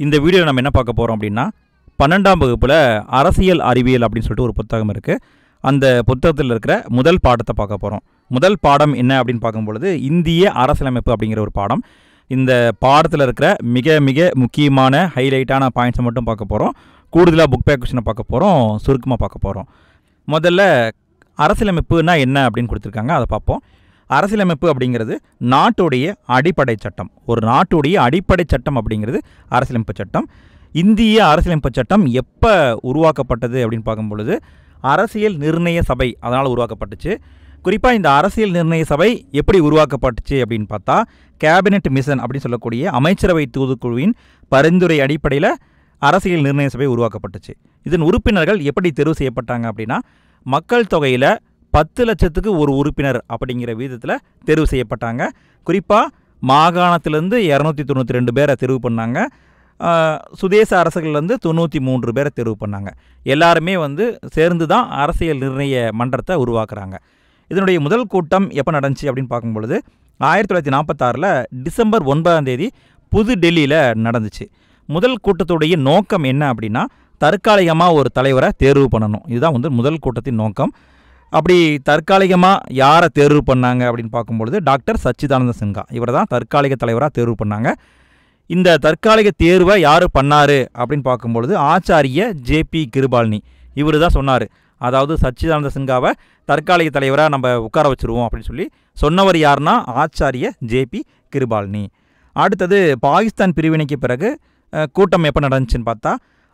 இந்த வீடியோவில் நம்ம என்ன பார்க்க போகிறோம் அப்படின்னா 12ஆம் வகுப்பில் அரசியல் அறிவியல் அப்படின்னு சொல்லிட்டு ஒரு புத்தகம் இருக்குது. அந்த புத்தகத்தில் இருக்கிற முதல் பாடத்தை பார்க்க போகிறோம். முதல் பாடம் என்ன அப்படின்னு பார்க்கும்பொழுது இந்திய அரசியலமைப்பு அப்படிங்கிற ஒரு பாடம். இந்த பாடத்தில் இருக்கிற மிக மிக முக்கியமான ஹைலைட்டான பாயிண்ட்ஸை மட்டும் பார்க்க போகிறோம். கூடுதலாக புக் பேக் கொஸ்டினை பார்க்க போகிறோம், சுருக்கமாக பார்க்க போகிறோம். முதல்ல அரசியலமைப்புனா என்ன அப்படின்னு கொடுத்துருக்காங்க, அதை பார்ப்போம். அரசியலமைப்பு அப்படிங்கிறது நாட்டுடைய அடிப்படை சட்டம். ஒரு நாட்டுடைய அடிப்படை சட்டம் அப்படிங்கிறது அரசியலமைப்பு சட்டம். இந்திய அரசியலமைப்பு சட்டம் எப்போ உருவாக்கப்பட்டது அப்படின்னு பார்க்கும்பொழுது அரசியல் நிர்ணய சபை அதனால் உருவாக்கப்பட்டுச்சு. குறிப்பாக இந்த அரசியல் நிர்ணய சபை எப்படி உருவாக்கப்பட்டுச்சு அப்படின்னு பார்த்தா கேபினெட் மிஷன் அப்படின்னு சொல்லக்கூடிய அமைச்சரவை தூதுக்குழுவின் பரிந்துரை அடிப்படையில் அரசியல் நிர்ணய சபை உருவாக்கப்பட்டுச்சு. இதன் உறுப்பினர்கள் எப்படி தெரிவு செய்யப்பட்டாங்க அப்படின்னா மக்கள் தொகையில் 10 லட்சத்துக்கு ஒரு உறுப்பினர் அப்படிங்கிற விதத்தில் தெரிவு செய்யப்பட்டாங்க. குறிப்பாக மாகாணத்திலேருந்து 292 பேரை தெரிவு பண்ணாங்க. சுதேச அரசுகள்லேருந்து 93 பேரை தெரிவு பண்ணாங்க. எல்லாருமே சேர்ந்து தான் அரசியல் நிர்ணய மன்றத்தை உருவாக்குறாங்க. இதனுடைய முதல் கூட்டம் எப்போ நடந்துச்சு அப்படின்னு பார்க்கும்பொழுது 1946 டிசம்பர் 9 புது டெல்லியில் நடந்துச்சு. முதல் கூட்டத்துடைய நோக்கம் என்ன அப்படின்னா தற்காலிகமாக ஒரு தலைவரை தேர்வு பண்ணணும். இதுதான் முதல் கூட்டத்தின் நோக்கம். அப்படி தற்காலிகமாக யாரை தேர்வு பண்ணாங்க அப்படின்னு பார்க்கும்பொழுது டாக்டர் சச்சிதானந்த சின்ஹா இவரை தான் தற்காலிக தலைவராக தேர்வு பண்ணாங்க. இந்த தற்காலிக தேர்வை யார் பண்ணார் அப்படின்னு பார்க்கும்பொழுது ஆச்சாரிய ஜேபி கிருபால்னி இவர் தான் சொன்னார். அதாவது சச்சிதானந்த சின்ஹாவை தற்காலிக தலைவராக நம்ம உட்கார வச்சுருவோம் அப்படின்னு சொல்லி சொன்னவர் யாருன்னா ஆச்சாரிய ஜேபி கிருபால்னி. அடுத்தது பாகிஸ்தான் பிரிவினைக்கு பிறகு கூட்டம் எப்போ நடந்துச்சுன்னு பார்த்தா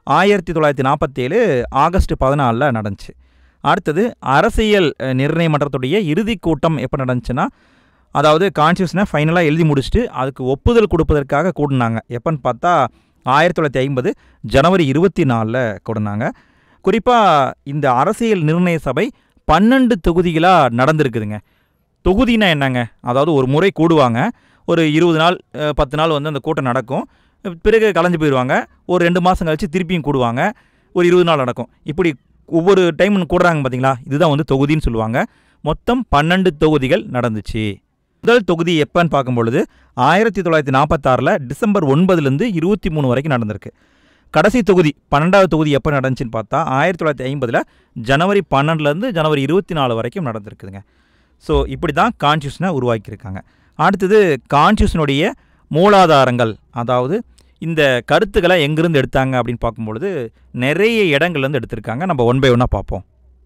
1947 ஆகஸ்ட் 14 நடந்துச்சு. அடுத்தது அரசியல் நிர்ணய மன்றத்துடைய இறுதி கூட்டம் எப்போ நடந்துச்சுன்னா அதாவது கான்ஸ்டியூஷனை ஃபைனலாக எழுதி முடிச்சுட்டு அதுக்கு ஒப்புதல் கொடுப்பதற்காக கூடினாங்க. எப்போன்னு பார்த்தா 1950 ஜனவரி 24 கூடினாங்க. குறிப்பாக இந்த அரசியல் நிர்ணய சபை 12 தொகுதிகளாக நடந்திருக்குதுங்க. தொகுதினா என்னங்க, அதாவது ஒரு முறை கூடுவாங்க, ஒரு 20 நாள் 10 நாள் அந்த கூட்டம் நடக்கும், பிறகு கலைஞ்சு போயிடுவாங்க, ஒரு 2 மாதம் கழித்து திருப்பியும் கூடுவாங்க, ஒரு 20 நாள் நடக்கும். இப்படி ஒவ்வொரு டைம் கூடுறாங்க பார்த்தீங்களா, இதுதான் தொகுதின்னு சொல்லுவாங்க. மொத்தம் 12 தொகுதிகள் நடந்துச்சு. முதல் தொகுதி எப்போன்னு பார்க்கும்பொழுது 1946 டிசம்பர் 9 23 வரைக்கும் நடந்திருக்கு. கடைசி தொகுதி 12வது தொகுதி எப்போ நடந்துச்சுன்னு பார்த்தா 1950 ஜனவரி 12 ஜனவரி 24 வரைக்கும் நடந்திருக்குதுங்க. ஸோ இப்படி தான் கான்ஸ்டியூஷனை உருவாக்கியிருக்காங்க. அடுத்தது கான்ஸ்டியூஷனுடைய மூலாதாரங்கள், அதாவது இந்த கருத்துக்களை எங்கேருந்து எடுத்தாங்க அப்படின்னு பார்க்கும்பொழுது நிறைய இடங்கள்லேருந்து எடுத்திருக்காங்க. நம்ம ஒன் பை ஒன்னாக பார்ப்போம்.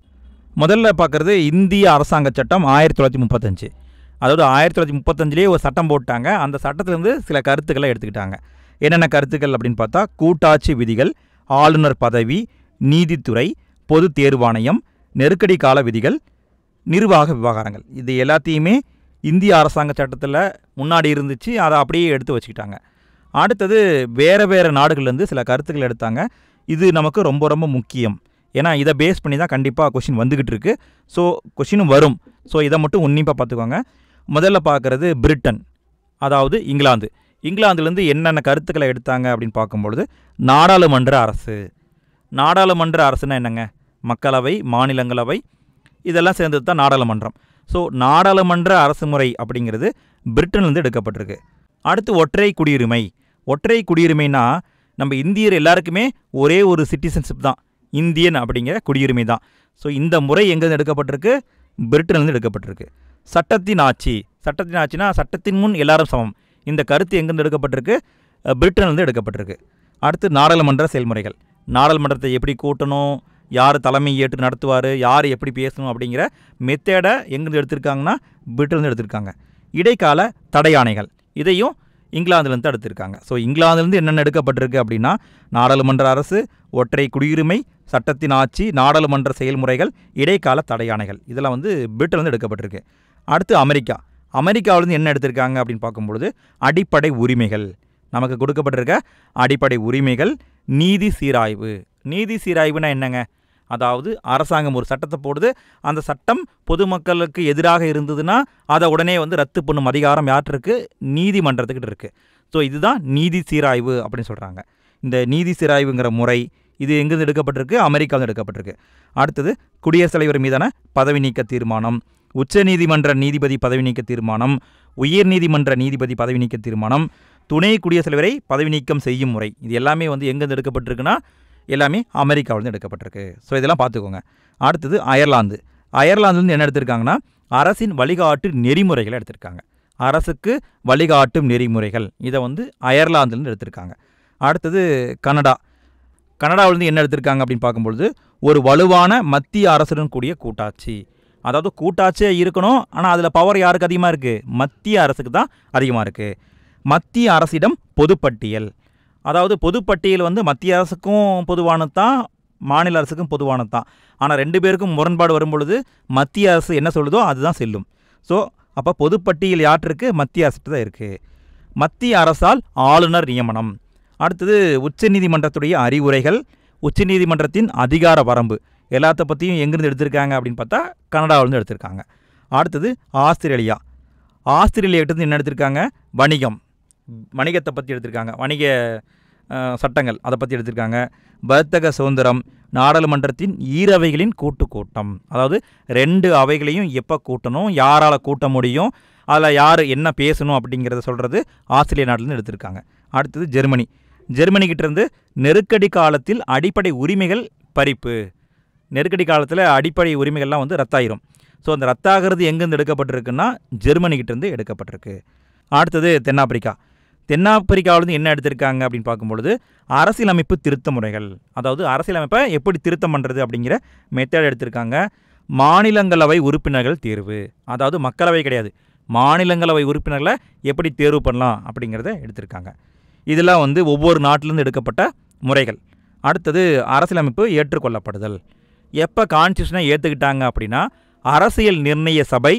முதல்ல பார்க்குறது இந்திய அரசாங்க சட்டம் 1935. அதாவது 1935 ஒரு சட்டம் போட்டாங்க. அந்த சட்டத்திலேருந்து சில கருத்துக்களை எடுத்துக்கிட்டாங்க. என்னென்ன கருத்துக்கள் அப்படின்னு பார்த்தா கூட்டாட்சி விதிகள், ஆளுநர் பதவி, நீதித்துறை, பொது தேர்வாணையம், நெருக்கடி கால விதிகள், நிர்வாக விவகாரங்கள். இது எல்லாத்தையுமே இந்திய அரசாங்க சட்டத்தில் முன்னாடி இருந்துச்சு, அதை அப்படியே எடுத்து வச்சுக்கிட்டாங்க. அடுத்தது வேறு வேறு நாடுகள்லேருந்து சில கருத்துக்கள் எடுத்தாங்க. இது நமக்கு ரொம்ப ரொம்ப முக்கியம். ஏன்னா இதை பேஸ் பண்ணி தான் கண்டிப்பாக கொஷின் வந்துக்கிட்டு இருக்குது. ஸோ கொஷினும் வரும். ஸோ இதை மட்டும் உன்னிப்பாக பார்த்துக்கோங்க. முதல்ல பார்க்குறது பிரிட்டன், அதாவது இங்கிலாந்து. இங்கிலாந்துலேருந்து என்னென்ன கருத்துக்களை எடுத்தாங்க அப்படின்னு பார்க்கும்பொழுது நாடாளுமன்ற அரசு. நாடாளுமன்ற அரசுன்னா என்னங்க, மக்களவை, மாநிலங்களவை இதெல்லாம் சேர்ந்தது தான் நாடாளுமன்றம். ஸோ நாடாளுமன்ற அரசு முறை அப்படிங்கிறது பிரிட்டன்லேருந்து எடுக்கப்பட்டிருக்கு. அடுத்து ஒற்றை குடியுரிமை. ஒற்றை குடியுரிமைனா நம்ம இந்தியர் எல்லாருக்குமே ஒரே ஒரு சிட்டிசன்ஷிப் தான், இந்தியன் அப்படிங்கிற குடியுரிமை தான். ஸோ இந்த முறை எங்கேருந்து எடுக்கப்பட்டிருக்கு, பிரிட்டன்லேருந்து எடுக்கப்பட்டிருக்கு. சட்டத்தின் ஆட்சி. சட்டத்தின் ஆட்சினா சட்டத்தின் முன் எல்லாரும் சமம். இந்த கருத்து எங்கேருந்து எடுக்கப்பட்டிருக்கு, பிரிட்டன்லேருந்து எடுக்கப்பட்டிருக்கு. அடுத்து நாடாளுமன்ற செயல்முறைகள். நாடாளுமன்றத்தை எப்படி கூட்டணும், யார் தலைமை ஏற்று நடத்துவார், யார் எப்படி பேசணும் அப்படிங்கிற மெத்தேடை எங்கேருந்து எடுத்திருக்காங்கன்னா பிரிட்டன்லேருந்து எடுத்திருக்காங்க. இடைக்கால தடையாணைகள் இதையும் இங்கிலாந்துலேருந்து எடுத்திருக்காங்க. ஸோ இங்கிலாந்துலேருந்து என்னென்ன எடுக்கப்பட்டிருக்கு அப்படின்னா நாடாளுமன்ற அரசு, ஒற்றை குடியுரிமை, சட்டத்தின் ஆட்சி, நாடாளுமன்ற செயல்முறைகள், இடைக்கால தடையாணைகள் இதெல்லாம் பிரிட்டன்லேருந்து எடுக்கப்பட்டிருக்கு. அடுத்து அமெரிக்கா. அமெரிக்காவிலேருந்து என்ன எடுத்திருக்காங்க அப்படின்னு பார்க்கும்பொழுது அடிப்படை உரிமைகள், நமக்கு கொடுக்கப்பட்டிருக்க அடிப்படை உரிமைகள், நீதி சீராய்வு. நீதி சீராய்வுனா என்னங்க, அதாவது அரசாங்கம் ஒரு சட்டத்தை போடுது, அந்த சட்டம் பொதுமக்களுக்கு எதிராக இருந்ததுன்னா அதை உடனே ரத்து பண்ணும் அதிகாரம் யார்கிட்ட இருக்குது, நீதிமன்றத்துக்கிட்ட இருக்குது. ஸோ இதுதான் நீதி சீராய்வு அப்படின்னு சொல்கிறாங்க. இந்த நீதி சீராய்வுங்கிற முறை இது எங்கேருந்து எடுக்கப்பட்டிருக்கு, அமெரிக்காவில் எடுக்கப்பட்டிருக்கு. அடுத்தது குடியரசுத் தலைவர் மீதான பதவி நீக்க தீர்மானம், உச்ச நீதிமன்ற நீதிபதி பதவி நீக்க தீர்மானம், உயர் நீதிமன்ற நீதிபதி பதவி நீக்க தீர்மானம், துணை குடியரசுத் தலைவரை பதவி நீக்கம் செய்யும் முறை. இது எல்லாமே வந்து எங்கேருந்து எடுக்கப்பட்டிருக்குன்னா எல்லாமே அமெரிக்காவிலேருந்து எடுக்கப்பட்டிருக்கு. ஸோ இதெல்லாம் பார்த்துக்கோங்க. அடுத்தது அயர்லாந்து. அயர்லாந்துலேருந்து என்ன எடுத்திருக்காங்கன்னா அரசின் வழிகாட்டு நெறிமுறைகளை எடுத்திருக்காங்க. அரசுக்கு வழிகாட்டும் நெறிமுறைகள் இதை வந்து அயர்லாந்துலேருந்து எடுத்திருக்காங்க. அடுத்தது கனடா. கனடாவிலேருந்து என்ன எடுத்திருக்காங்க அப்படின்னு பார்க்கும்பொழுது ஒரு வலுவான மத்திய அரசுடன் கூடிய கூட்டாட்சி. அதாவது கூட்டாட்சியாக இருக்கணும், ஆனால் அதில் பவர் யாருக்கு அதிகமாக இருக்குது? மத்திய அரசுக்கு தான் அதிகமாக இருக்குது. மத்திய அரசிடம் பொதுப்பட்டியல். அதாவது பொதுப்பட்டியல் வந்து மத்திய அரசுக்கும் பொதுவானது தான், மாநில அரசுக்கும் பொதுவானது தான். ஆனால் ரெண்டு பேருக்கும் முரண்பாடு வரும்பொழுது மத்திய அரசு என்ன சொல்லுதோ அதுதான் செல்லும். ஸோ அப்போ பொதுப்பட்டியல் யாருக்கு? மத்திய அரசுக்கு தான் இருக்குது. மத்திய அரசால் ஆளுநர் நியமனம். அடுத்தது உச்சநீதிமன்றத்துடைய அறிவுரைகள், உச்சநீதிமன்றத்தின் அதிகார வரம்பு எல்லாத்த பற்றியும் எங்கேருந்து எடுத்திருக்காங்க அப்படின்னு பார்த்தா கனடாவிலேருந்து எடுத்திருக்காங்க. அடுத்தது ஆஸ்திரேலியா. ஆஸ்திரேலியாவிட்டருந்து என்ன எடுத்திருக்காங்க? வணிகத்தை பற்றி எடுத்திருக்காங்க. வணிக சட்டங்கள் அதை பற்றி எடுத்திருக்காங்க. வர்த்தக சுதந்திரம், நாடாளுமன்றத்தின் ஈரவைகளின் கூட்டம். அதாவது 2 அவைகளையும் எப்போ கூட்டணும், யாரால் கூட்ட முடியும், அதில் யார் என்ன பேசணும் அப்படிங்கிறத சொல்கிறது ஆஸ்திரேலியா நாட்டிலேருந்து எடுத்திருக்காங்க. அடுத்தது ஜெர்மனி. ஜெர்மனிக்கிட்டேருந்து நெருக்கடி காலத்தில் அடிப்படை உரிமைகள் பறிப்பு. நெருக்கடி காலத்தில் அடிப்படை உரிமைகள்லாம் வந்து ரத்தாயிரும். ஸோ அந்த ரத்தாகிறது எங்கேருந்து எடுக்கப்பட்டிருக்குன்னா ஜெர்மனிக்கிட்டேருந்து எடுக்கப்பட்டிருக்கு. அடுத்தது தென்னாப்பிரிக்கா. தென்னாப்பிரிக்காவிலேருந்து என்ன எடுத்திருக்காங்க அப்படின்னு பார்க்கும்பொழுது அரசியலமைப்பு திருத்த முறைகள். அதாவது அரசியலமைப்பை எப்படி திருத்தம் பண்ணுறது அப்படிங்கிற மெத்தட் எடுத்திருக்காங்க. மாநிலங்களவை உறுப்பினர்கள் தேர்வு. அதாவது மக்களவை கிடையாது, மாநிலங்களவை உறுப்பினர்களை எப்படி தேர்வு பண்ணலாம் அப்படிங்கிறத எடுத்திருக்காங்க. இதெல்லாம் வந்து ஒவ்வொரு நாட்டிலேருந்து எடுக்கப்பட்ட முறைகள். அடுத்தது அரசியலமைப்பு ஏற்றுக்கொள்ளப்படுதல். எப்போ கான்ஸ்டியூஷனை ஏற்றுக்கிட்டாங்க அப்படின்னா அரசியல் நிர்ணய சபை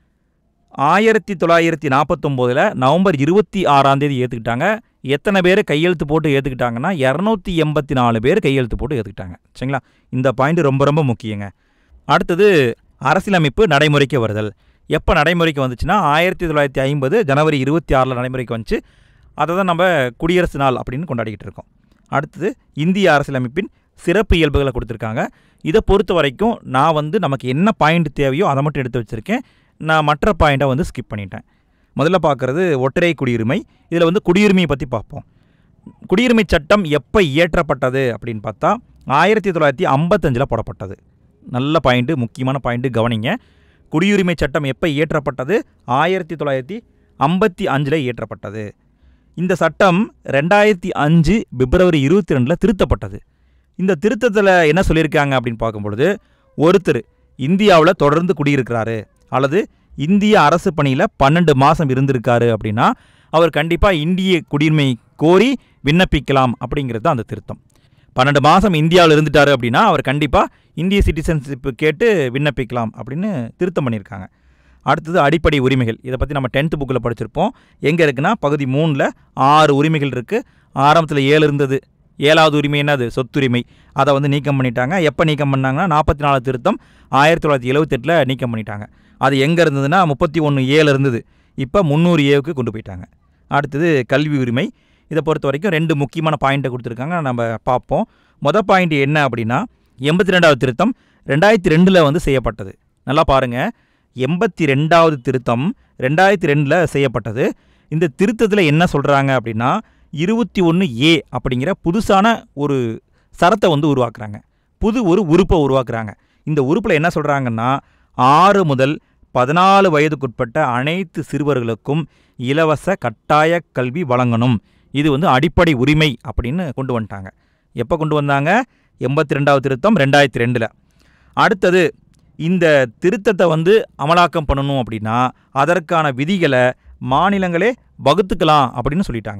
1949 நவம்பர் 26 ஏற்றுக்கிட்டாங்க. எத்தனை பேர் கையெழுத்து போட்டு ஏற்றுக்கிட்டாங்கன்னா 284 பேர் கையெழுத்து போட்டு ஏற்றுக்கிட்டாங்க. சரிங்களா? இந்த பாயிண்ட் ரொம்ப ரொம்ப முக்கியங்க. அடுத்தது அரசியலமைப்பு நடைமுறைக்கு வருதல். எப்போ நடைமுறைக்கு வந்துச்சுன்னா 1950 ஜனவரி 26 நடைமுறைக்கு வந்துச்சு. அதை தான் நம்ம குடியரசு நாள் அப்படின்னு கொண்டாடிக்கிட்டு இருக்கோம். அடுத்தது இந்திய அரசியலமைப்பின் சிறப்பு இயல்புகளை கொடுத்துருக்காங்க. இதை பொறுத்த வரைக்கும் நான் வந்து நமக்கு என்ன பாயிண்ட் தேவையோ அதை மட்டும் எடுத்து வச்சுருக்கேன். நான் மற்ற பாயிண்ட்டை வந்து ஸ்கிப் பண்ணிட்டேன். முதல்ல பார்க்குறது ஒற்றை குடியுரிமை. இதில் வந்து குடியுரிமையை பற்றி பார்ப்போம். குடியுரிமை சட்டம் எப்போ இயற்றப்பட்டது அப்படின்னு பார்த்தா 1955 போடப்பட்டது. நல்ல பாயிண்ட்டு, முக்கியமான பாயிண்ட்டு, கவனிங்க. குடியுரிமை சட்டம் எப்போ இயற்றப்பட்டது? 1955 இயற்றப்பட்டது. இந்த சட்டம் 2005 பிப்ரவரி 22 திருத்தப்பட்டது. இந்த திருத்தத்தில் என்ன சொல்லியிருக்காங்க அப்படின்னு பார்க்கும்பொழுது ஒருத்தர் இந்தியாவில் தொடர்ந்து குடியிருக்கிறாரு அல்லது இந்திய அரசு பணியில் 12 மாதம் இருந்திருக்காரு அப்படின்னா அவர் கண்டிப்பாக இந்திய குடியுரிமை கோரி விண்ணப்பிக்கலாம் அப்படிங்கிறது தான் அந்த திருத்தம். 12 மாதம் இந்தியாவில் இருந்துட்டாரு அப்படின்னா அவர் கண்டிப்பாக இந்திய சிட்டிசன்ஷிப்பு கேட்டு விண்ணப்பிக்கலாம் அப்படின்னு திருத்தம் பண்ணியிருக்காங்க. அடுத்தது அடிப்படை உரிமைகள். இதை பற்றி நம்ம 10th புக்கில் படிச்சிருப்போம். எங்கே இருக்குன்னா பகுதி 3 6 உரிமைகள் இருக்குது. ஆரம்பத்தில் 7 இருந்தது. 7வது உரிமை என்னது? சொத்துரிமை. அதை வந்து நீக்கம் பண்ணிட்டாங்க. எப்போ நீக்கம் பண்ணாங்கன்னா 44 திருத்தம் 1978 நீக்கம் பண்ணிட்டாங்க. அது எங்கே இருந்ததுன்னா 31A இருந்தது. இப்போ 300Aவுக்கு கொண்டு போயிட்டாங்க. அடுத்தது கல்வி உரிமை. இதை பொறுத்த வரைக்கும் 2 முக்கியமான பாயிண்ட்டை கொடுத்துருக்காங்க, நம்ம பார்ப்போம். மொதல் பாயிண்ட் என்ன அப்படின்னா 82வது திருத்தம் 2002 வந்து செய்யப்பட்டது. நல்லா பாருங்கள், 82வது திருத்தம் 2002 செய்யப்பட்டது. இந்த திருத்தத்தில் என்ன சொல்கிறாங்க அப்படின்னா 21A அப்படிங்கிற புதுசான ஒரு சரத்தை வந்து உருவாக்குறாங்க. ஒரு உறுப்பை உருவாக்குறாங்க. இந்த உறுப்பில் என்ன சொல்கிறாங்கன்னா 6 முதல் 14 வயதுக்குட்பட்ட அனைத்து சிறுவர்களுக்கும் இலவச கட்டாய கல்வி வழங்கணும். இது வந்து அடிப்படை உரிமை அப்படின்னு கொண்டு வந்துட்டாங்க. எப்போ கொண்டு வந்தாங்க? 82வது திருத்தம் 2002. அடுத்தது இந்த திருத்தத்தை வந்து அமலாக்கம் பண்ணணும் அப்படின்னா அதற்கான விதிகளை மாநிலங்களே வகுத்துக்கலாம் அப்படின்னு சொல்லிட்டாங்க.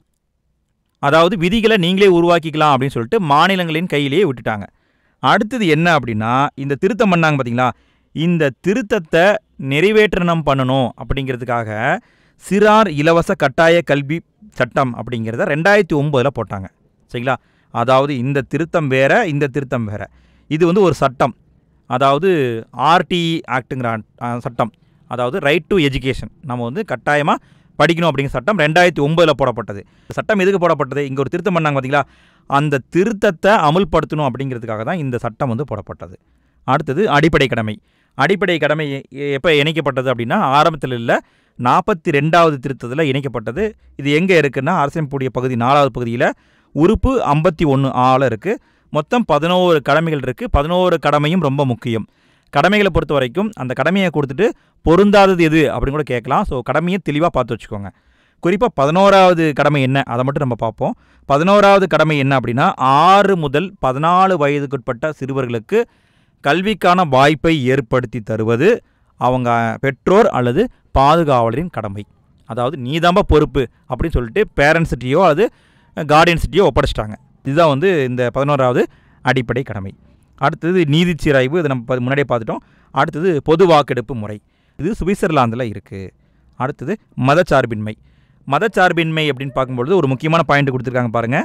அதாவது விதிகளை நீங்களே உருவாக்கிக்கலாம் அப்படின்னு சொல்லிட்டு மாநிலங்களின் கையிலேயே விட்டுட்டாங்க. அடுத்தது என்ன அப்படின்னா இந்த திருத்தம் பண்ணாங்க பார்த்தீங்களா, இந்த திருத்தத்தை நிறைவேற்றணும் பண்ணணும் அப்படிங்கிறதுக்காக சிறார் இலவச கட்டாய கல்வி சட்டம் அப்படிங்கிறத 2009 போட்டாங்க. சரிங்களா? அதாவது இந்த திருத்தம் வேற, இந்த திருத்தம் வேற. இது வந்து ஒரு சட்டம், அதாவது RTE ஆக்டுங்கிற சட்டம், அதாவது ரைட் டு எஜுகேஷன், நம்ம வந்து கட்டாயமாக படிக்கணும் அப்படிங்கிற சட்டம் 2009 போடப்பட்டது. சட்டம் எதுக்கு போடப்பட்டது? இங்கே ஒரு திருத்தம் பண்ணாங்க பார்த்தீங்களா, அந்த திருத்தத்தை அமுல்படுத்தணும் அப்படிங்கிறதுக்காக தான் இந்த சட்டம் வந்து போடப்பட்டது. அடுத்தது அடிப்படை கடமை. அடிப்படை கடமை எப்போ இணைக்கப்பட்டது அப்படின்னா ஆரம்பத்தில் இல்லை, 42வது திருத்தத்தில் இணைக்கப்பட்டது. இது எங்கே இருக்குன்னா அரசியலமைப்புடைய பகுதி 4வது பகுதியில் உறுப்பு 51 இருக்குது. மொத்தம் 11 கடமைகள் இருக்குது. 11 கடமையும் ரொம்ப முக்கியம். கடமைகளை பொறுத்த வரைக்கும் அந்த கடமையை கொடுத்துட்டு பொருந்தாதது எது அப்படின்னு கூட கேட்கலாம். ஸோ கடமையை தெளிவாக பார்த்து வச்சுக்கோங்க. குறிப்பாக 11வது கடமை என்ன அதை மட்டும் நம்ம பார்ப்போம். 11வது கடமை என்ன அப்படின்னா 6 முதல் 14 வயதுக்குட்பட்ட சிறுவர்களுக்கு கல்விக்கான வாய்ப்பை ஏற்படுத்தி தருவது அவங்க பெற்றோர் அல்லது பாதுகாவலரின் கடமை. அதாவது நீதாம்ப பொறுப்பு அப்படின்னு சொல்லிட்டு பேரண்ட்ஸ்கிட்டையோ அல்லது கார்டியன்ஸ்கிட்டையோ ஒப்படைச்சிட்டாங்க. இதுதான் வந்து இந்த 11வது அடிப்படை கடமை. அடுத்தது நீதி சீராய்வு, இதை நம்ம முன்னாடியே பார்த்துட்டோம். அடுத்தது பொது வாக்கெடுப்பு முறை, இது சுவிட்சர்லாந்தில் இருக்குது. அடுத்தது மதச்சார்பின்மை. மதச்சார்பின்மை அப்படின்னு பார்க்கும்பொழுது ஒரு முக்கியமான பாயிண்ட் கொடுத்துருக்காங்க பாருங்கள்.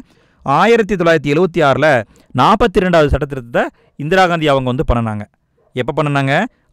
1976 42வது சட்டத்திருத்தத்தை இந்திரா காந்தி அவங்க வந்து பண்ணினாங்க. எப்போ பண்ணினாங்க?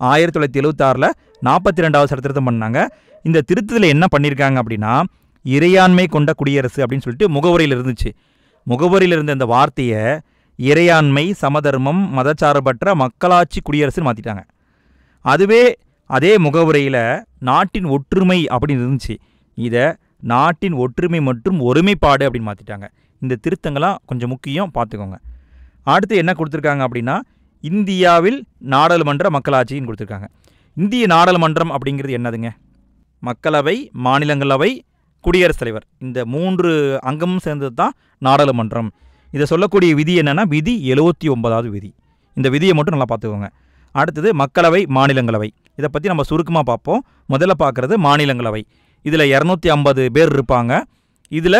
1976 42வது சட்டத்திருத்தம் பண்ணாங்க. இந்த திருத்தத்தில் என்ன பண்ணியிருக்காங்க அப்படின்னா இறையாண்மை கொண்ட குடியரசு அப்படின்னு சொல்லிட்டு முகவரியில் இருந்துச்சு. முகவரியில் இருந்த இந்த வார்த்தையை இறையாண்மை, சமதர்மம், மதச்சார்பற்ற மக்களாட்சி குடியரசுன்னு மாற்றிட்டாங்க. அதுவே அதே முகவுரையில் நாட்டின் ஒற்றுமை அப்படின்னு இருந்துச்சு. இதை நாட்டின் ஒற்றுமை மற்றும் ஒருமைப்பாடு அப்படின்னு மாற்றிட்டாங்க. இந்த திருத்தங்களாம் கொஞ்சம் முக்கியம், பார்த்துக்கோங்க. அடுத்து என்ன கொடுத்துருக்காங்க அப்படின்னா இந்தியாவில் நாடாளுமன்ற மக்களாட்சின்னு கொடுத்துருக்காங்க. இந்திய நாடாளுமன்றம் அப்படிங்கிறது என்னதுங்க? மக்களவை, மாநிலங்களவை, குடியரசுத் தலைவர், இந்த 3 அங்கமும் சேர்ந்தது தான் நாடாளுமன்றம். இதை சொல்லக்கூடிய விதி என்னென்னா விதி 79வது விதி. இந்த விதியை மட்டும் நல்லா பார்த்துக்கோங்க. அடுத்தது மக்களவை, மாநிலங்களவை, இதை பற்றி நம்ம சுருக்கமாக பார்ப்போம். முதல்ல பார்க்குறது மாநிலங்களவை. இதில் 250 பேர் இருப்பாங்க. இதில்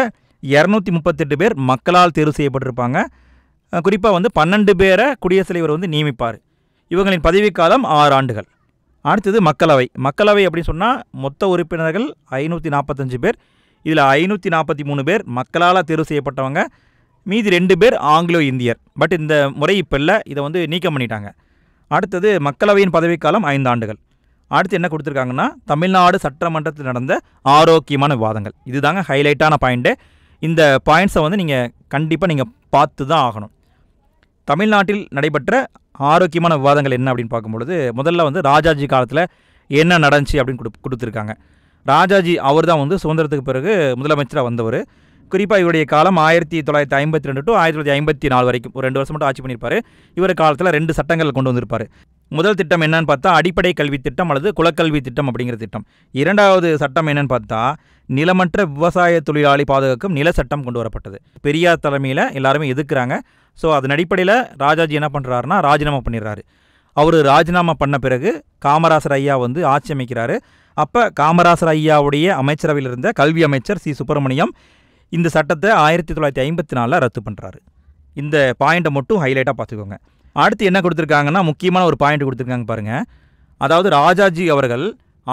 238 பேர் மக்களால் தேர்வு செய்யப்பட்டிருப்பாங்க. குறிப்பாக வந்து 12 பேரை குடியரசுத் தலைவர் வந்து நியமிப்பார். இவங்களின் பதவிக்காலம் 6 ஆண்டுகள். அடுத்தது மக்களவை. மக்களவை அப்படின்னு சொன்னால் மொத்த உறுப்பினர்கள் 545 பேர். இதில் 543 பேர் மக்களால் தேர்வு செய்யப்பட்டவங்க, மீதி 2 பேர் ஆங்கிலோ இந்தியர். பட் இந்த முறை இப்போ இல்லை, இதை வந்து நீக்கம் பண்ணிட்டாங்க. அடுத்தது மக்களவையின் பதவிக்காலம் 5 ஆண்டுகள். அடுத்து என்ன கொடுத்துருக்காங்கன்னா தமிழ்நாடு சட்டமன்றத்தில் நடந்த ஆரோக்கியமான விவாதங்கள். இதுதாங்க ஹைலைட்டான பாயிண்ட்டு. இந்த பாயிண்ட்ஸை வந்து நீங்கள் கண்டிப்பாக பார்த்து தான் ஆகணும். தமிழ்நாட்டில் நடைபெற்ற ஆரோக்கியமான விவாதங்கள் என்ன அப்படின்னு பார்க்கும்பொழுது முதல்ல வந்து ராஜாஜி காலத்தில் என்ன நடந்துச்சு அப்படின்னு கொடுத்துருக்காங்க. ராஜாஜி அவர் தான் வந்து சுதந்திரத்துக்கு பிறகு முதலமைச்சராக வந்தவர். குறிப்பாக இவருடைய காலம் 1952 டு 1954 வரைக்கும் ஒரு 2 வருஷம் மட்டும் ஆட்சி பண்ணியிருப்பார். இவர் காலத்தில் 2 சட்டங்கள் கொண்டு வந்திருப்பார். முதல் திட்டம் என்னன்னு பார்த்தா அடிப்படை கல்வி திட்டம் அல்லது குலக்கல்வி திட்டம் அப்படிங்கிற திட்டம். 2வது சட்டம் என்னன்னு பார்த்தா நிலமற்ற விவசாய தொழிலாளி பாதுகாக்கும் நில சட்டம் கொண்டு வரப்பட்டது. பெரியார் தலைமையில் எல்லாருமே எதிர்க்கிறாங்க. ஸோ அதன் அடிப்படையில் ராஜாஜி என்ன பண்ணுறாருன்னா ராஜினாமா பண்ணிடுறாரு. அவர் ராஜினாமா பண்ண பிறகு காமராசர் ஐயா வந்து ஆட்சி அமைக்கிறாரு. அப்போ காமராசர் ஐயாவுடைய அமைச்சரவையில் இருந்த கல்வி அமைச்சர் சி சுப்பிரமணியம் இந்த சட்டத்தை 1954 ரத்து பண்ணுறாரு. இந்த பாயிண்ட்டை மட்டும் ஹைலைட்டாக பார்த்துக்கோங்க. அடுத்து என்ன கொடுத்துருக்காங்கன்னா முக்கியமான ஒரு பாயிண்ட் கொடுத்துருக்காங்க பாருங்கள். அதாவது ராஜாஜி அவர்கள்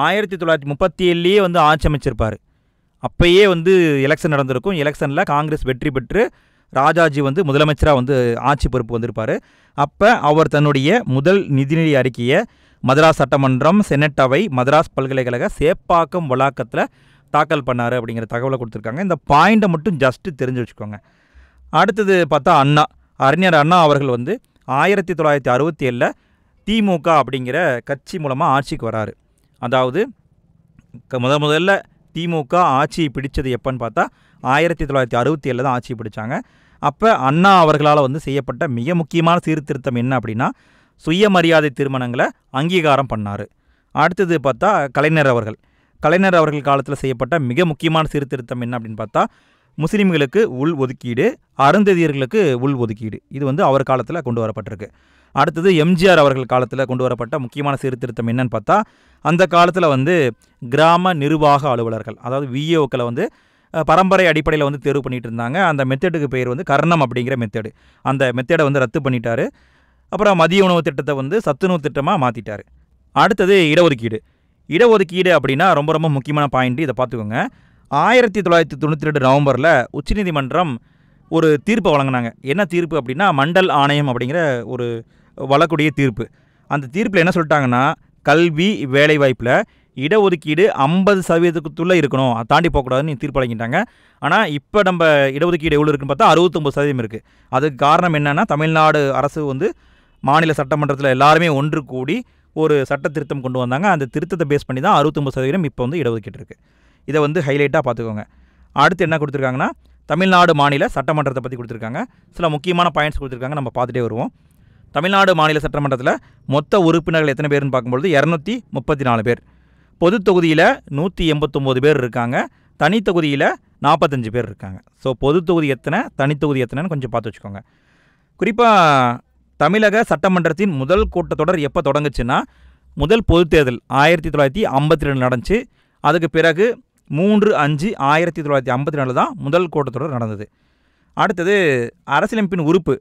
1937 வந்து ஆட்சி அமைச்சிருப்பார். அப்போயே வந்து எலெக்ஷன் நடந்திருக்கும். எலெக்ஷனில் காங்கிரஸ் வெற்றி பெற்று ராஜாஜி வந்து முதலமைச்சராக வந்து ஆட்சி பொறுப்பு வந்திருப்பார். அப்போ அவர் தன்னுடைய முதல் நிதிநிலை அறிக்கையை மதராஸ் சட்டமன்றம், செனட் அவை, மதராஸ் பல்கலைக்கழக சேப்பாக்கம் வளாக்கத்தில் தாக்கல் பண்ணார் அப்படிங்கிற தகவலை கொடுத்துருக்காங்க. இந்த பாயிண்ட்டை மட்டும் ஜஸ்ட்டு தெரிஞ்சு வச்சுக்கோங்க. அடுத்தது பார்த்தா அண்ணா, அறிஞர் அண்ணா அவர்கள் வந்து 1967 திமுக அப்படிங்கிற கட்சி மூலமாக ஆட்சிக்கு வராரு. அதாவது முதல்ல திமுக ஆட்சியை பிடிச்சது எப்போன்னு பார்த்தா 1967 தான் ஆட்சியை பிடிச்சாங்க. அப்போ அண்ணா அவர்களால் வந்து செய்யப்பட்ட மிக முக்கியமான சீர்திருத்தம் என்ன அப்படின்னா சுயமரியாதை திருமணங்களை அங்கீகாரம் பண்ணார். அடுத்தது பார்த்தா கலைஞர் அவர்கள் காலத்தில் செய்யப்பட்ட மிக முக்கியமான சீர்திருத்தம் என்ன அப்படின்னு பார்த்தா முஸ்லீம்களுக்கு உள் ஒதுக்கீடு, அருந்ததியர்களுக்கு உள் ஒதுக்கீடு. இது வந்து அவர் காலத்தில் கொண்டு வரப்பட்டிருக்கு. அடுத்தது எம்ஜிஆர் அவர்கள் காலத்தில் கொண்டு வரப்பட்ட முக்கியமான சீர்திருத்தம் என்னன்னு பார்த்தா அந்த காலத்தில் வந்து கிராம நிர்வாக அலுவலர்கள், அதாவது விஏஓக்களை வந்து பரம்பரை அடிப்படையில் வந்து தேர்வு பண்ணிகிட்டு இருந்தாங்க. அந்த மெத்தடுக்கு பேர் வந்து கர்ணம் அப்படிங்கிற மெத்தடு. அந்த மெத்தடை வந்து ரத்து பண்ணிட்டார். அப்புறம் மதிய உணவு திட்டத்தை வந்து சத்துணவு திட்டமாக மாற்றிட்டார். அடுத்தது இடஒதுக்கீடு அப்படின்னா ரொம்ப ரொம்ப முக்கியமான பாயிண்ட், இதை பார்த்துக்கோங்க. 1992 நவம்பரில் உச்சநீதிமன்றம் ஒரு தீர்ப்பை வழங்கினாங்க. என்ன தீர்ப்பு அப்படின்னா மண்டல் ஆணையம் அப்படிங்கிற ஒரு வழக்குடைய தீர்ப்பு. அந்த தீர்ப்பில் என்ன சொல்லிட்டாங்கன்னா கல்வி வேலைவாய்ப்பில் இடஒதுக்கீடு 50% இருக்கணும், அதை தாண்டி போகக்கூடாதுன்னு தீர்ப்பு வழங்கிட்டாங்க. ஆனால் இப்போ நம்ம இடஒதுக்கீடு எவ்வளோ இருக்குன்னு பார்த்தா 69% இருக்குது. அதுக்கு காரணம் என்னென்னா தமிழ்நாடு அரசு வந்து மாநில சட்டமன்றத்தில் எல்லாருமே ஒன்று கூடி ஒரு சட்ட திருத்தம் கொண்டு வந்தாங்க. அந்த திருத்தத்தை பேஸ் பண்ணி தான் 69% இப்போ வந்து இடஒதுக்கீடு இருக்குது. இதை வந்து ஹைலைட்டாக பார்த்துக்கோங்க. அடுத்து என்ன கொடுத்துருக்காங்கன்னா, தமிழ்நாடு மாநில சட்டமன்றத்தை பற்றி கொடுத்துருக்காங்க. சில முக்கியமான பாயிண்ட்ஸ் கொடுத்துருக்காங்க, நம்ம பார்த்துட்டே வருவோம். தமிழ்நாடு மாநில சட்டமன்றத்தில் மொத்த உறுப்பினர்கள் எத்தனை பேர்னு பார்க்கும்பொழுது 234 பேர். பொது தொகுதியில் 189 பேர் இருக்காங்க. தனித்தொகுதியில் 45 பேர் இருக்காங்க. ஸோ பொது தொகுதி எத்தனை, தனித்தொகுதி எத்தனைன்னு கொஞ்சம் பார்த்து வச்சுக்கோங்க. குறிப்பாக தமிழக சட்டமன்றத்தின் முதல் கூட்டத்தொடர் எப்போ தொடங்குச்சுன்னா, முதல் பொதுத் தேர்தல் 1952 நடந்துச்சு. அதுக்கு பிறகு 3/5/1954 தான் முதல் கூட்டத்தொடர் நடந்தது. அடுத்தது அரசியலமைப்பின் உறுப்பு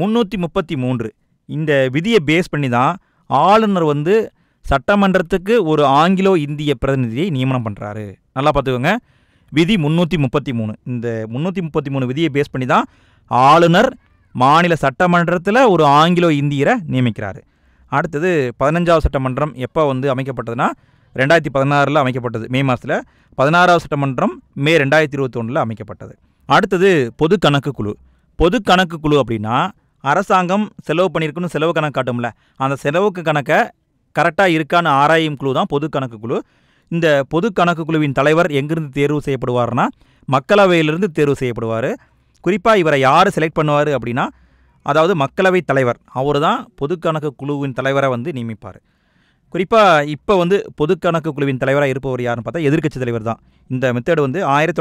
333. இந்த விதியை பேஸ் பண்ணி தான் ஆளுநர் வந்து சட்டமன்றத்துக்கு ஒரு ஆங்கிலோ இந்திய பிரதிநிதியை நியமனம் பண்ணுறாரு. நல்லா பார்த்துக்கோங்க. விதி 333. இந்த 333 விதியை பேஸ் பண்ணி தான் ஆளுநர் மாநில சட்டமன்றத்தில் ஒரு ஆங்கிலோ இந்தியரை நியமிக்கிறாரு. அடுத்தது 15வது சட்டமன்றம் எப்போ வந்து அமைக்கப்பட்டதுன்னா 2016 அமைக்கப்பட்டது, மே மாதத்தில். 16வது சட்டமன்றம் மே 2021 அமைக்கப்பட்டது. அடுத்தது பொது கணக்கு குழு. பொது கணக்கு குழு அப்படின்னா அரசாங்கம் செலவு பண்ணியிருக்குன்னு செலவு கணக்கு காட்டும்ல, அந்த செலவுக்கு கணக்கை கரெக்டாக இருக்கான்னு ஆராயும் குழு தான் பொது கணக்கு குழு. இந்த பொது கணக்கு குழுவின் தலைவர் எங்கிருந்து தேர்வு செய்யப்படுவார்னா மக்களவையிலிருந்து தேர்வு செய்யப்படுவார். குறிப்பாக இவரை யார் செலக்ட் பண்ணுவார் அப்படின்னா, அதாவது மக்களவை தலைவர் அவர் தான் பொது கணக்கு குழுவின் தலைவரை வந்து நியமிப்பார். குறிப்பாக இப்போ வந்து பொது கணக்கு குழுவின் தலைவராக இருப்பவர் யாருன்னு பார்த்தா எதிர்க்கட்சி தலைவர் தான். இந்த மெத்தேடு வந்து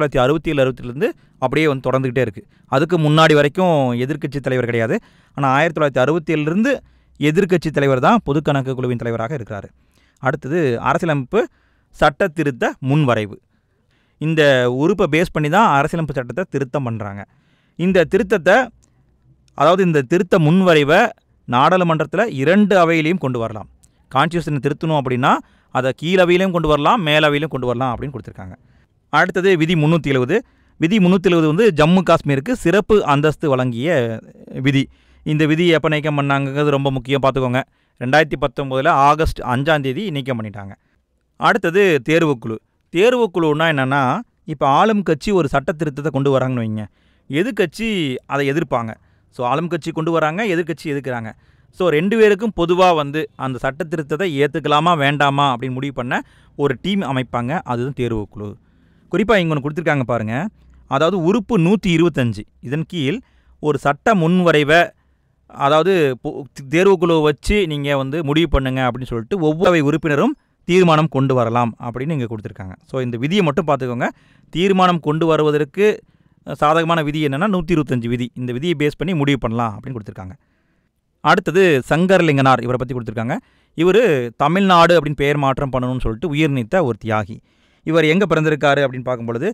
1967 அப்படியே வந்து தொடர்ந்துக்கிட்டே இருக்குது. அதுக்கு முன்னாடி வரைக்கும் எதிர்க்கட்சி தலைவர் கிடையாது. ஆனால் 1967 எதிர்க்கட்சி தலைவர் தான் பொது கணக்கு குழுவின் தலைவராக இருக்கிறார். அடுத்தது அரசியலமைப்பு சட்ட திருத்த முன்வரைவு. இந்த உறுப்பை பேஸ் பண்ணி தான் அரசியலமைப்பு சட்டத்தை திருத்தம் பண்ணுறாங்க. இந்த திருத்தத்தை, அதாவது இந்த திருத்த முன்வரைவை நாடாளுமன்றத்தில் 2 அவையிலையும் கொண்டு வரலாம். கான்ஸ்டியூஷனை திருத்தணும் அப்படின்னா அதை கீழவையிலையும் கொண்டு வரலாம், மேலவையிலையும் கொண்டு வரலாம் அப்படின்னு கொடுத்துருக்காங்க. அடுத்தது விதி 370. விதி 370 வந்து ஜம்மு காஷ்மீருக்கு சிறப்பு அந்தஸ்து வழங்கிய விதி. இந்த விதி எப்போ நீக்கம் பண்ணாங்கிறது ரொம்ப முக்கியம், பார்த்துக்கோங்க. 2019 ஆகஸ்ட் 5 நீக்கம் பண்ணிட்டாங்க. அடுத்தது தேர்வுக்குழு. தேர்வுக்குழுன்னா என்னென்னா, இப்போ ஆளும் கட்சி ஒரு சட்ட திருத்தத்தை கொண்டு வராங்கன்னு வைங்க, எதிர்கட்சி அதை எதிர்ப்பாங்க. ஸோ ஆளும் கட்சி கொண்டு வராங்க, எதிர்கட்சி எதிர்க்கிறாங்க. ஸோ 2 பேருக்கும் பொதுவாக வந்து அந்த சட்ட திருத்தத்தை ஏற்றுக்கலாமா வேண்டாமா அப்படின்னு முடிவு பண்ண ஒரு டீம் அமைப்பாங்க. அதுதான் தேர்வுக்குழு. குறிப்பாக இங்கே ஒன்று கொடுத்துருக்காங்க பாருங்கள். அதாவது உறுப்பு 125 இதன் கீழ் ஒரு சட்ட முன்வரைவை, அதாவது தேர்வுக்குழுவை வச்சு நீங்கள் வந்து முடிவு பண்ணுங்க அப்படின்னு சொல்லிட்டு ஒவ்வொரு உறுப்பினரும் தீர்மானம் கொண்டு வரலாம் அப்படின்னு இங்கே கொடுத்துருக்காங்க. ஸோ இந்த விதியை மட்டும் பார்த்துக்கோங்க. தீர்மானம் கொண்டு வருவதற்கு சாதகமான விதி என்னென்னா 125 விதி. இந்த விதியை பேஸ் பண்ணி முடிவு பண்ணலாம் அப்படின்னு கொடுத்துருக்காங்க. அடுத்தது சங்கரலிங்கனார், இவரை பற்றி கொடுத்துருக்காங்க. இவர் தமிழ்நாடு அப்படின்னு பெயர் மாற்றம் பண்ணணும்னு சொல்லிட்டு உயிர் நீத்த ஒரு தியாகி. இவர் எங்கே பிறந்திருக்காரு அப்படின்னு பார்க்கும்பொழுது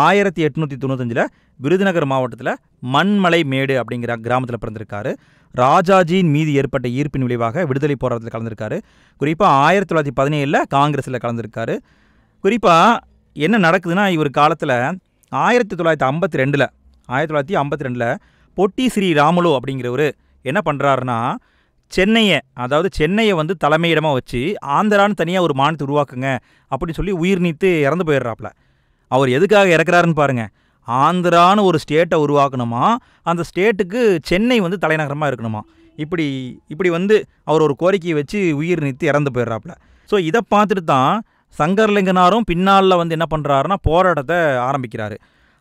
1895 விருதுநகர் மாவட்டத்தில் மண்மலை மேடு அப்படிங்கிற கிராமத்தில் பிறந்திருக்காரு. ராஜாஜியின் மீது ஏற்பட்ட ஈர்ப்பின் விளைவாக விடுதலை போராட்டத்தில் கலந்திருக்காரு. குறிப்பாக 1917 காங்கிரஸில் கலந்திருக்காரு. குறிப்பாக என்ன நடக்குதுன்னா, இவர் காலத்தில் 1952 பொட்டி ஸ்ரீ ராமுலு அப்படிங்கிறவர் என்ன பண்ணுறாருன்னா, சென்னையை வந்து தலைமையிடமாக வச்சு ஆந்திரான்னு தனியாக ஒரு மாநிலத்தை உருவாக்குங்க அப்படின்னு சொல்லி உயிர் நீத்து இறந்து போயிடுறாப்புல. அவர் எதுக்காக இறக்குறாருன்னு பாருங்கள். ஆந்திரான்னு ஒரு ஸ்டேட்டை உருவாக்கணுமா, அந்த ஸ்டேட்டுக்கு சென்னை வந்து தலைநகரமாக இருக்கணுமா, இப்படி வந்து அவர் ஒரு கோரிக்கையை வச்சு உயிர் நீத்து இறந்து போயிடுறாப்புல. ஸோ இதை பார்த்துட்டு தான் சங்கரலிங்கனாரும் பின்னால் வந்து என்ன பண்ணுறாருன்னா போராட்டத்தை ஆரம்பிக்கிறாரு.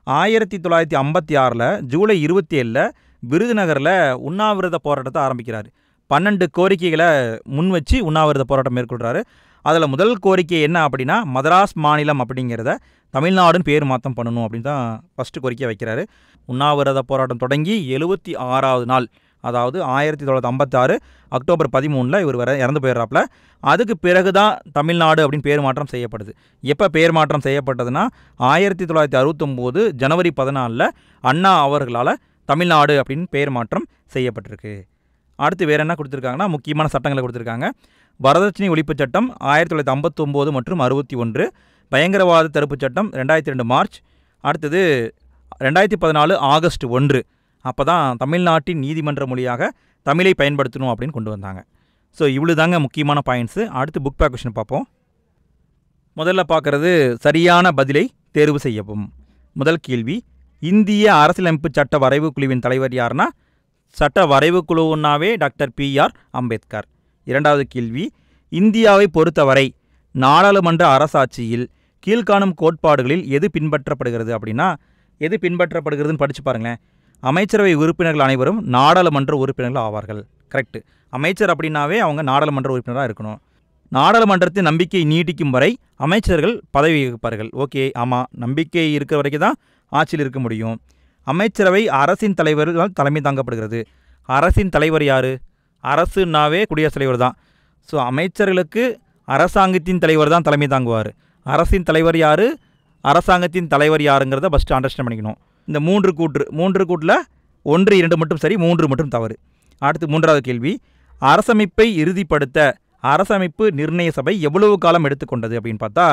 1956 ஜூலை 27 விருதுநகரில் உண்ணாவிரத போராட்டத்தை ஆரம்பிக்கிறார். 12 கோரிக்கைகளை முன் வச்சு உண்ணாவிரத போராட்டம் மேற்கொள்கிறாரு. அதில் முதல் கோரிக்கை என்ன அப்படின்னா, மதராஸ் மாநிலம் அப்படிங்கிறத தமிழ்நாடுன்னு பேர் மாற்றம் பண்ணணும் அப்படின்னு தான் ஃபஸ்ட்டு கோரிக்கை வைக்கிறாரு. உண்ணாவிரத போராட்டம் தொடங்கி 76வது நாள், அதாவது 1956 அக்டோபர் 13 இவர் இறந்து போயிடுறாப்புல. அதுக்கு பிறகு தான் தமிழ்நாடு அப்படின்னு பேர் மாற்றம் செய்யப்படுது. எப்போ பேர் மாற்றம் செய்யப்பட்டதுன்னா 1969 ஜனவரி 14 அண்ணா அவர்களால் தமிழ்நாடு அப்படின்னு பேர் மாற்றம் செய்யப்பட்டிருக்கு. அடுத்து வேறு என்ன கொடுத்துருக்காங்கன்னா, முக்கியமான சட்டங்களை கொடுத்துருக்காங்க. வரதட்சணை ஒழிப்பு சட்டம் 1959 மற்றும் 61, பயங்கரவாத தடுப்பு சட்டம் 2002 மார்ச், அடுத்தது 2014 ஆகஸ்ட் 1. அப்போ தான் தமிழ்நாட்டின் நீதிமன்ற மொழியாக தமிழை பயன்படுத்தணும் அப்படின்னு கொண்டு வந்தாங்க. ஸோ இவ்வளோ தாங்க முக்கியமான பாயிண்ட்ஸு. அடுத்து புக் பேக் கொஷின் பார்ப்போம். முதல்ல பார்க்குறது சரியான பதிலை தேர்வு செய்யவும். முதல் கேள்வி, இந்திய அரசியலமைப்பு சட்ட வரைவு குழுவின் தலைவர் யாருன்னா, சட்ட வரைவு குழுவுன்னாவே டாக்டர் PR அம்பேத்கர். இரண்டாவது கேள்வி, இந்தியாவை பொறுத்தவரை நாடாளுமன்ற அரசாட்சியில் கீழ்காணும் கோட்பாடுகளில் எது பின்பற்றப்படுகிறது அப்படின்னா, எது பின்பற்றப்படுகிறதுன்னு படித்து பாருங்களேன். அமைச்சரவை உறுப்பினர்கள் அனைவரும் நாடாளுமன்ற உறுப்பினர்கள் ஆவார்கள். கரெக்டு. அமைச்சர் அப்படின்னாவே அவங்க நாடாளுமன்ற உறுப்பினராக இருக்கணும். நாடாளுமன்றத்தின் நம்பிக்கை நீடிக்கும் வரை அமைச்சர்கள் பதவி வகிப்பார்கள். ஓகே, ஆமாம், நம்பிக்கை இருக்கிற வரைக்கும் தான் ஆட்சியில் இருக்க முடியும். அமைச்சரவை அரசின் தலைவர்களால் தலைமை தாங்கப்படுகிறது. அரசின் தலைவர் யார்? அரசுனாவே குடியரசுத் தலைவர் தான். ஸோ அமைச்சர்களுக்கு அரசாங்கத்தின் தலைவர் தான் தலைமை தாங்குவார். அரசின் தலைவர் யார், அரசாங்கத்தின் தலைவர் யாருங்கிறத ஃபஸ்ட்டு அண்டர்ஸ்டாண்ட் பண்ணிக்கணும். இந்த மூன்று கூட்டில் 1, 2 மட்டும் சரி, 3 மட்டும் தவறு. அடுத்து 3வது கேள்வி, அரசமைப்பை இறுதிப்படுத்த அரசமைப்பு நிர்ணய சபை எவ்வளவு காலம் எடுத்துக்கொண்டது அப்படின்னு பார்த்தா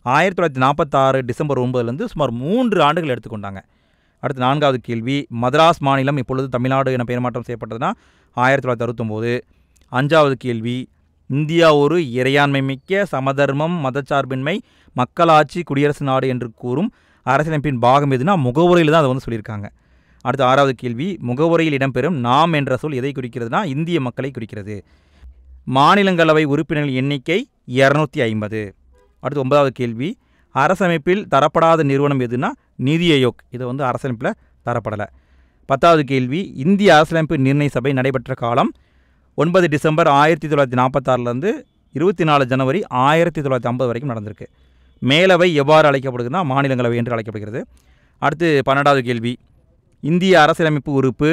1946 டிசம்பர் 9 சுமார் 3 ஆண்டுகள் எடுத்துக்கொண்டாங்க. அடுத்து 4வது கேள்வி, மதராஸ் மாநிலம் இப்பொழுது தமிழ்நாடு என பெயர் மாற்றம் செய்யப்பட்டதுன்னா 1969. 5வது கேள்வி, இந்தியா ஒரு இறையாண்மை மிக்க சமதர்மம் மதச்சார்பின்மை மக்களாட்சி குடியரசு நாடு என்று கூறும் அரசியலமைப்பின் பாகம் எதுனா முகவுரையில் தான் அதை வந்து சொல்லியிருக்காங்க. அடுத்து 6வது கேள்வி, முகவுரையில் இடம்பெறும் நாம் என்ற சொல் எதை குறிக்கிறதுனா இந்திய மக்களை குறிக்கிறது. மாநிலங்களவை உறுப்பினர்கள் எண்ணிக்கை 250. அடுத்து 9வது கேள்வி, அரசமைப்பில் தரப்படாத நிறுவனம் எதுனா நிதி ஆயோக். இது வந்து அரசமைப்பில் தரப்படலை. 10வது கேள்வி, இந்திய அரசியலமைப்பு நிர்ணய சபை நடைபெற்ற காலம் 9 டிசம்பர் 1946 24 ஜனவரி 1950 வரைக்கும் நடந்திருக்கு. மேலவை எவ்வாறு அழைக்கப்படுதுன்னா மாநிலங்களவை என்று அழைக்கப்படுகிறது. அடுத்து 12வது கேள்வி, இந்திய அரசியலமைப்பு உறுப்பு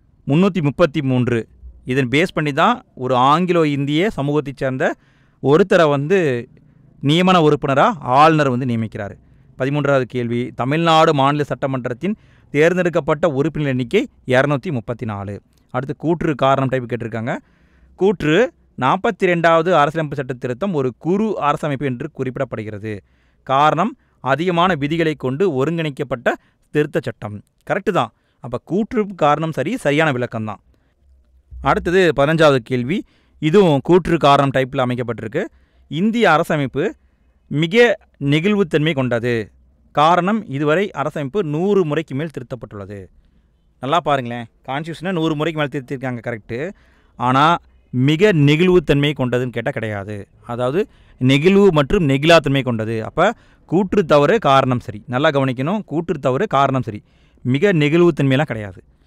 333. இதன் பேஸ் பண்ணி தான் ஒரு ஆங்கிலோ இந்திய சமூகத்தைச் சேர்ந்த ஒருத்தரை வந்து நியமன உறுப்பினராக ஆளுநர் வந்து நியமிக்கிறார். 13வது கேள்வி, தமிழ்நாடு மாநில சட்டமன்றத்தின் தேர்ந்தெடுக்கப்பட்ட உறுப்பினர் எண்ணிக்கை 234. அடுத்து கூற்று காரணம் டைப் கேட்டிருக்காங்க. கூற்று 42வது அரசியலமைப்பு சட்ட திருத்தம் ஒரு குறு அரசமைப்பு என்று குறிப்பிடப்படுகிறது. காரணம் அதிகமான விதிகளை கொண்டு ஒருங்கிணைக்கப்பட்ட திருத்த சட்டம். கரெக்டு தான். அப்போ கூற்று காரணம் சரியான விளக்கம் தான். அடுத்தது 15வது கேள்வி, இதுவும் கூற்று காரணம் டைப்பில் அமைக்கப்பட்டிருக்கு. இந்திய அரசமைப்பு மிக நெகிழ்வுத்தன்மை கொண்டது. காரணம் இதுவரை அரசமைப்பு 100 முறைக்கு மேல் திருத்தப்பட்டுள்ளது. நல்லா பாருங்களேன், கான்ஸ்டியூஷனை 100 முறைக்கு மேல் திருத்திருக்காங்க, கரெக்டு. ஆனால் மிக நெகிழ்வுத்தன்மை கொண்டதுன்னு கேட்டால் கிடையாது. அதாவது நெகிழ்வு மற்றும் நெகிழாத்தன்மை கொண்டது. அப்போ கூற்று தவறு காரணம் சரி. நல்லா கவனிக்கணும், கூற்று தவறு காரணம் சரி. மிக நெகிழ்வுத்தன்மையெல்லாம் கிடையாது.